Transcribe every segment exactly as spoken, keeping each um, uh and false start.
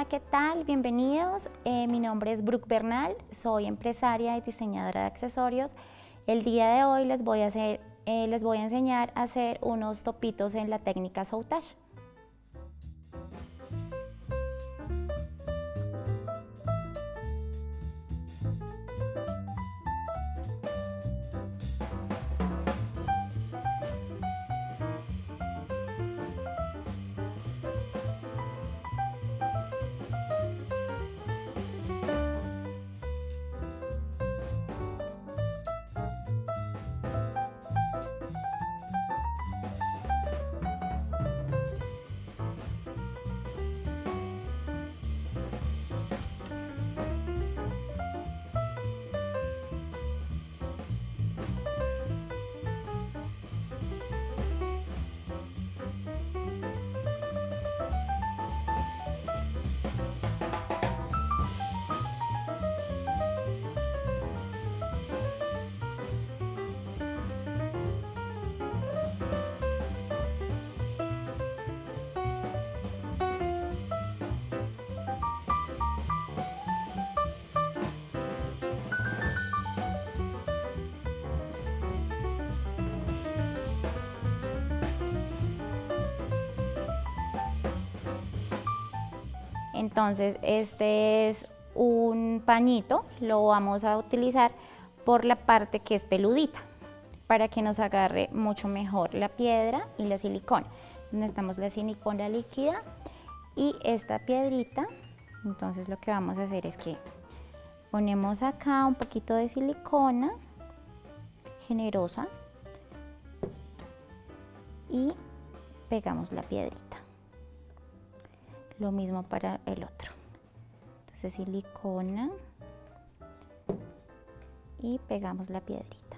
¿qué tal? Bienvenidos. Eh, mi nombre es Brooke Bernal, soy empresaria y diseñadora de accesorios. El día de hoy les voy a, hacer, eh, les voy a enseñar a hacer unos topitos en la técnica sautage. Entonces, este es un pañito, lo vamos a utilizar por la parte que es peludita, para que nos agarre mucho mejor la piedra y la silicona. Necesitamos la silicona líquida y esta piedrita. Entonces lo que vamos a hacer es que ponemos acá un poquito de silicona generosa y pegamos la piedrita. Lo mismo para el otro. Entonces silicona y pegamos la piedrita.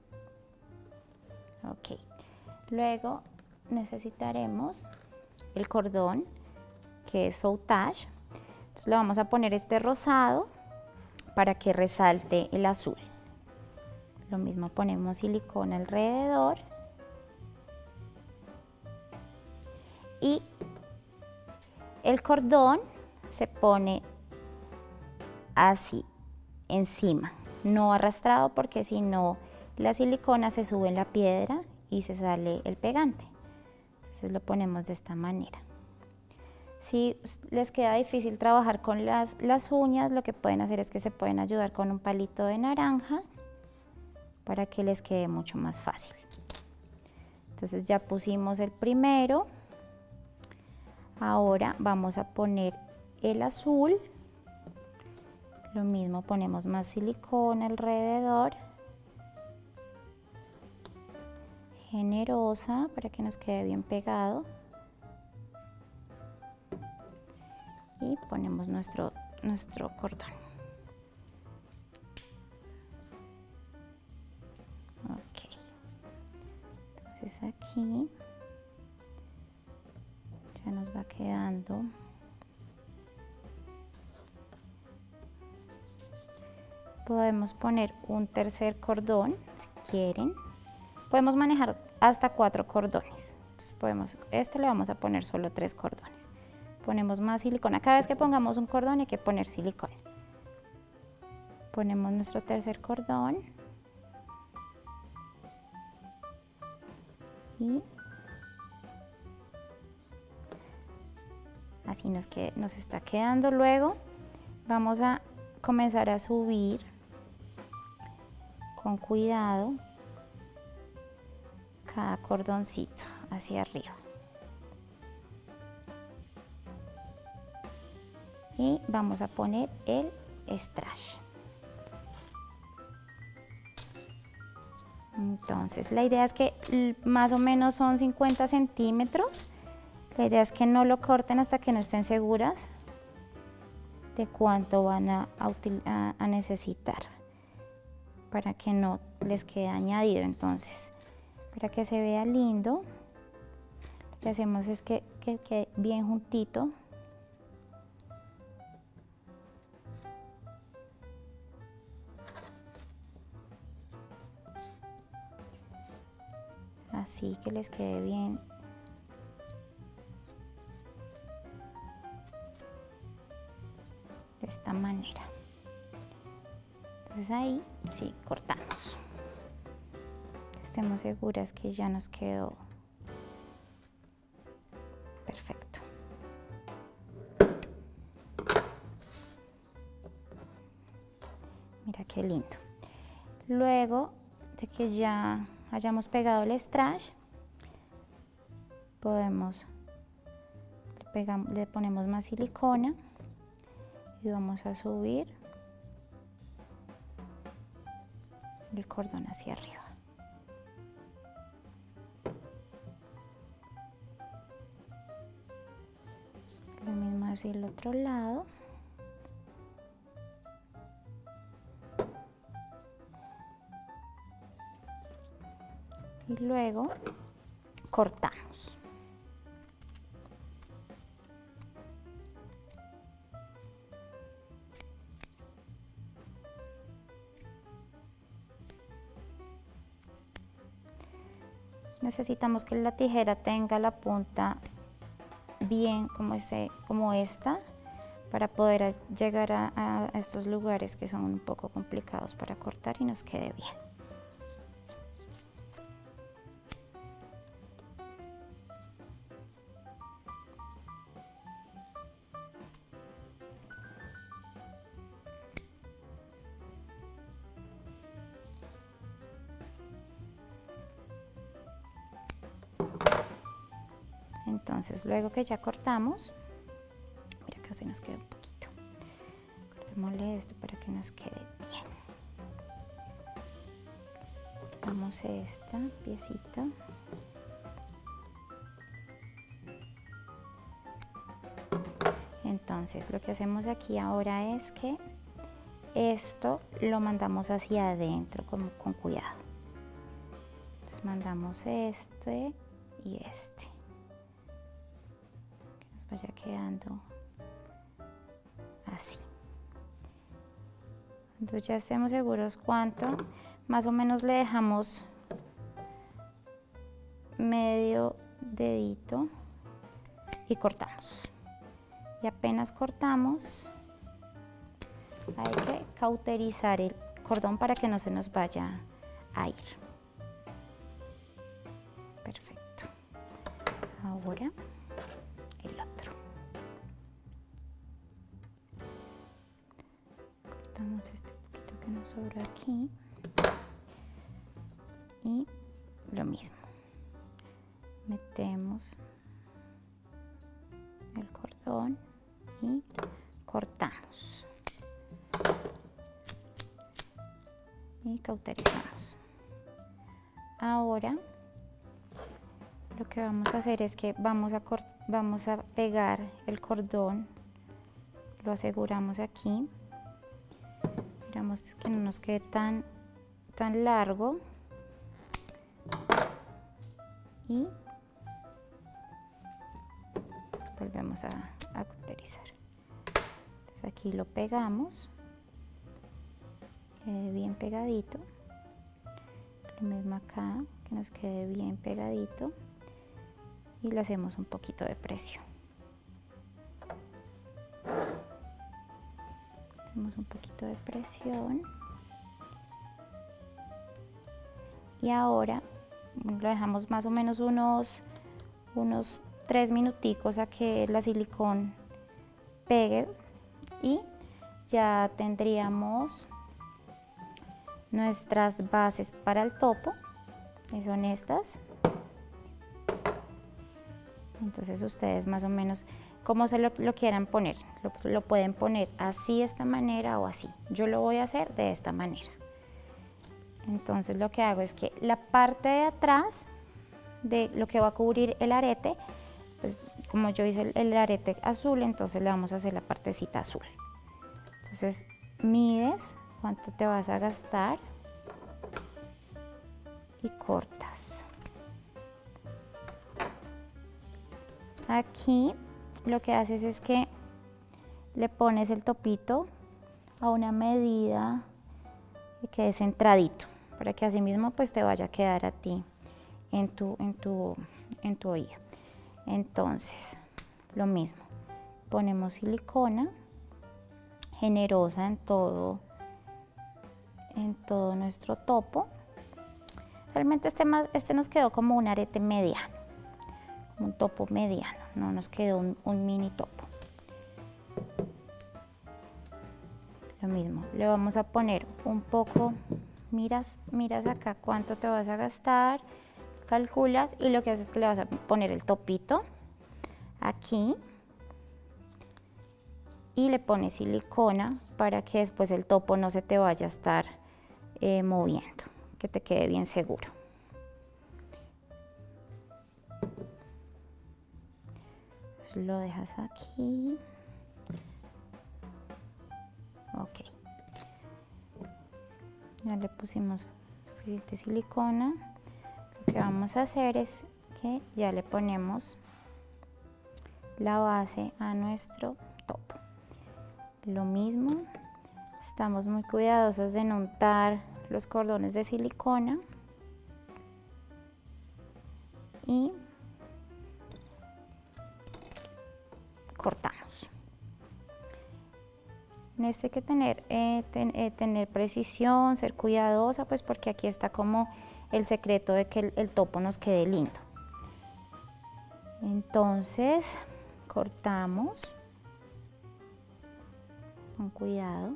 Ok. Luego necesitaremos el cordón, que es sautage. Entonces le vamos a poner este rosado para que resalte el azul. Lo mismo ponemos silicona alrededor. Y el cordón se pone así, encima, no arrastrado, porque si no la silicona se sube en la piedra y se sale el pegante. Entonces lo ponemos de esta manera. Si les queda difícil trabajar con las, las uñas, lo que pueden hacer es que se pueden ayudar con un palito de naranja para que les quede mucho más fácil. Entonces ya pusimos el primero. Ahora vamos a poner el azul, lo mismo ponemos más silicona alrededor, generosa para que nos quede bien pegado, y ponemos nuestro, nuestro cordón. Ok, entonces aquí ya nos va quedando. Podemos poner un tercer cordón si quieren. Podemos manejar hasta cuatro cordones. Entonces podemos, este le vamos a poner solo tres cordones. Ponemos más silicona. Cada vez que pongamos un cordón hay que poner silicona. Ponemos nuestro tercer cordón. Y así nos, queda, nos está quedando. Luego vamos a comenzar a subir con cuidado cada cordoncito hacia arriba. Y vamos a poner el strash. Entonces la idea es que más o menos son cincuenta centímetros. La idea es que no lo corten hasta que no estén seguras de cuánto van a, a, a necesitar, para que no les quede añadido. Entonces, para que se vea lindo, lo que hacemos es que, que quede bien juntito. Así, que les quede bien. Entonces ahí sí cortamos. Estemos seguras que ya nos quedó perfecto. Mira qué lindo. Luego de que ya hayamos pegado el strass, podemos, le, pegamos, le ponemos más silicona y vamos a subir el cordón hacia arriba. Lo mismo hacia el otro lado. Y luego cortamos. Necesitamos que la tijera tenga la punta bien como, ese, como esta, para poder llegar a, a estos lugares que son un poco complicados para cortar y nos quede bien. Entonces, luego que ya cortamos, mira que se nos queda un poquito. Cortémosle esto para que nos quede bien. Cortamos esta piecita. Entonces, lo que hacemos aquí ahora es que esto lo mandamos hacia adentro con, con cuidado. Entonces, mandamos este y este. Vaya quedando así. Entonces ya estemos seguros cuánto, más o menos le dejamos medio dedito y cortamos. Y apenas cortamos, hay que cauterizar el cordón para que no se nos vaya a ir. Perfecto. Ahora el otro. Cortamos este poquito que nos sobra aquí y lo mismo, metemos el cordón y cortamos y cauterizamos. Ahora lo que vamos a hacer es que vamos a, vamos a pegar el cordón, lo aseguramos aquí, miramos que no nos quede tan, tan largo y volvemos a, a cauterizar. Entonces aquí lo pegamos, quede bien pegadito, lo mismo acá, que nos quede bien pegadito. Y le hacemos un poquito de presión. Hacemos un poquito de presión. Y ahora lo dejamos más o menos unos, unos tres minuticos a que la silicón pegue. Y ya tendríamos nuestras bases para el topo, que son estas. Entonces ustedes más o menos como se lo, lo quieran poner, lo, lo pueden poner así de esta manera o así. Yo lo voy a hacer de esta manera. Entonces lo que hago es que la parte de atrás de lo que va a cubrir el arete, pues como yo hice el, el arete azul, entonces le vamos a hacer la partecita azul. Entonces mides cuánto te vas a gastar y cortas. Aquí lo que haces es que le pones el topito a una medida que quede centradito, para que así mismo pues te vaya a quedar a ti en tu, en tu, en tu oído. Entonces, lo mismo, ponemos silicona generosa en todo, en todo nuestro topo. Realmente este, más, este nos quedó como un arete mediano, un topo mediano, no nos quedó un, un mini topo. Lo mismo, le vamos a poner un poco, miras, miras acá cuánto te vas a gastar, calculas y lo que haces es que le vas a poner el topito aquí y le pones silicona para que después el topo no se te vaya a estar eh, moviendo, que te quede bien seguro. Entonces lo dejas aquí. Ok. Ya le pusimos suficiente silicona. Lo que vamos a hacer es que ya le ponemos la base a nuestro topo. Lo mismo, estamos muy cuidadosas de no untar los cordones de silicona y cortamos. En este hay que tener, eh, ten, eh, tener precisión, ser cuidadosa, pues porque aquí está como el secreto de que el, el topo nos quede lindo. Entonces cortamos con cuidado.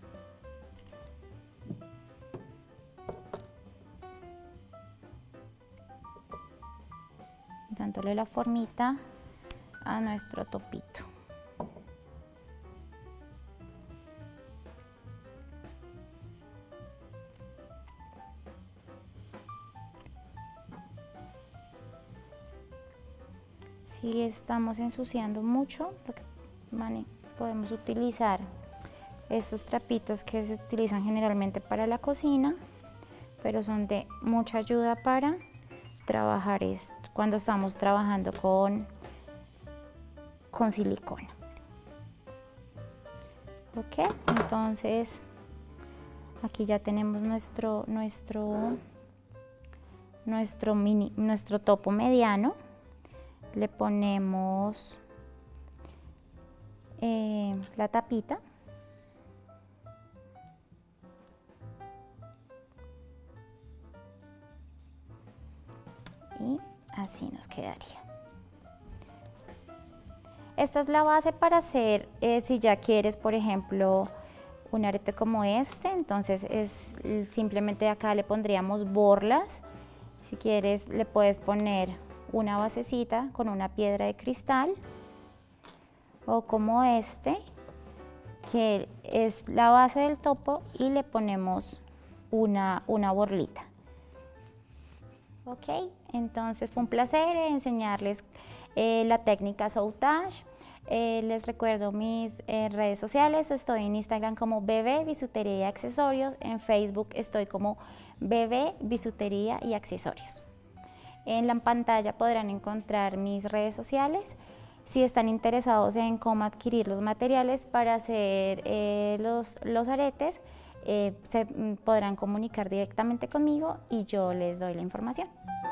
Dándole la formita a nuestro topito. Si estamos ensuciando mucho, lo que podemos utilizar estos trapitos que se utilizan generalmente para la cocina, pero son de mucha ayuda para trabajar esto cuando estamos trabajando con, con silicona. Ok, entonces aquí ya tenemos nuestro, nuestro, nuestro, mini, nuestro topo mediano. Le ponemos eh, la tapita. Y así nos quedaría. Esta es la base para hacer, eh, si ya quieres, por ejemplo, un arete como este, entonces es simplemente acá le pondríamos borlas. Si quieres le puedes poner una basecita con una piedra de cristal, o como este, que es la base del topo y le ponemos una, una borlita. Ok, entonces fue un placer enseñarles eh, la técnica Soutage. Eh, les recuerdo mis eh, redes sociales, estoy en Instagram como Bebé Bisutería y Accesorios, en Facebook estoy como Bebé Bisutería y Accesorios. En la pantalla podrán encontrar mis redes sociales. Si están interesados en cómo adquirir los materiales para hacer eh, los, los aretes, eh, se podrán comunicar directamente conmigo y yo les doy la información.